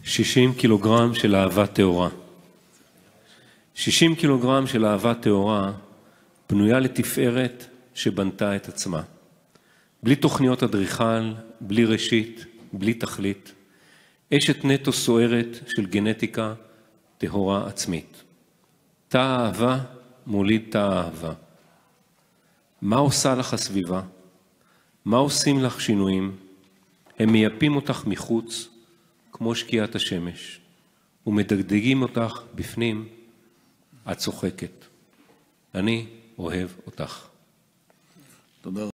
60 קילוגרם של אהבה טהורה. 60 קילוגרם של אהבה טהורה בנויה לתפארת שבנתה את עצמה. בלי תוכניות אדריכל, בלי ראשית, בלי תכלית. אשת נטו סוערת של גנטיקה טהורה עצמית. תא האהבה מוליד תא האהבה. מה עושה לך הסביבה? מה עושים לך שינויים? הם מייפים אותך מחוץ כמו שקיעת השמש, ומדגדגים אותך בפנים. את צוחקת. אני אוהב אותך. תודה.